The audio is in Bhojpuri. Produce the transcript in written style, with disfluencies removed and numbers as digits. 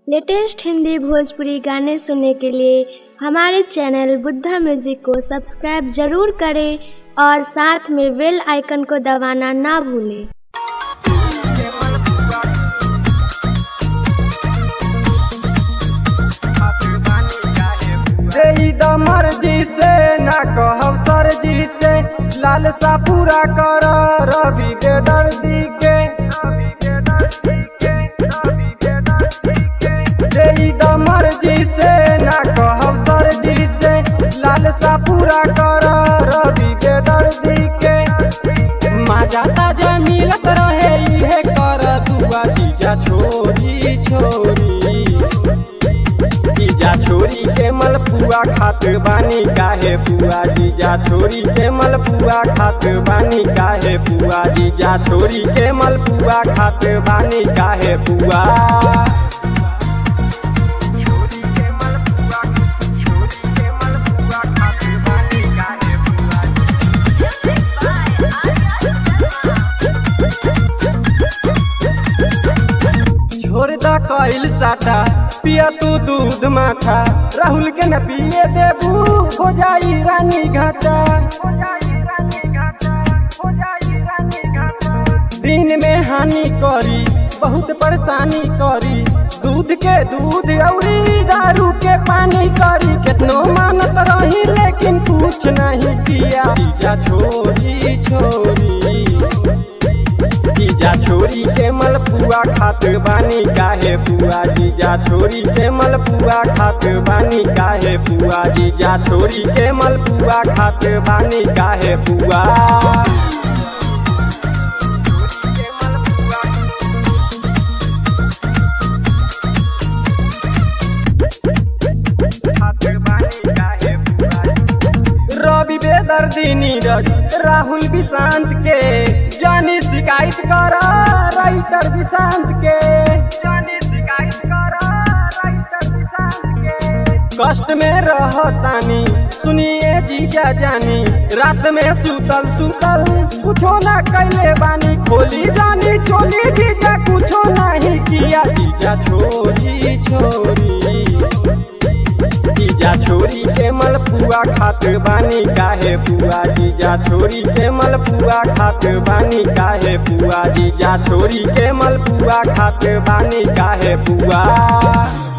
लेटेस्ट हिंदी भोजपुरी गाने सुनने के लिए हमारे चैनल बुद्धा म्यूजिक को सब्सक्राइब जरूर करें और साथ में बेल आइकन को दबाना ना भूलें। मर्जी से ना कहब सर जी से लालसा पूरा कर रवि के दर्दी के मर्जी से ना कहब सर जी से लालसा पूरा कर रवि के दर्दी के मजाता जे मिलत रहे इहे कर दुआ जीजा छोरी छोरी जीजा छोरी के मलपुआ खात बानी काहे पुआ जीजा छोरी के मलपुआ खात बानी काहे पुआ जीजा छोरी के मलपुआ खात बानी काहे पुआ। छोड़ दा कइल साटा पिया तू दूध माठा राहुल के न पिए देबू हो जाई रानी घाटा दिन में हानि करी बहुत परेशानी करी दूध के दूध औरी दारू के पानी करी कितनो मानत रही लेकिन कुछ नहीं किया जीजा छोरी छोरी जीजा छोरी के मलपुआ खात बानी काहे पुआ जीजा छोरी के मलपुआ खात बानी काहे पुआ जीजा छोरी के मलपुआ खात बानी काहे पुआ। रवि बेदर्दी नीरज राहुल विशांत के जानी शिकायत कर राइटर विशांत के कष्ट में रहतानी सुनिए जीजा जानी रात में सुतल सुतल कुछो ना कैले बानी खोली जानी चोली जीजा कुछो नहीं किया जीजा छोरी छोरी जीजा छोरी के मलपुआ खात बानी काहे पुआ जीजा छोरी के मलपुआ खात बानी काहे पुआ जीजा छोरी के मलपुआ खात बानी काहे पुआ।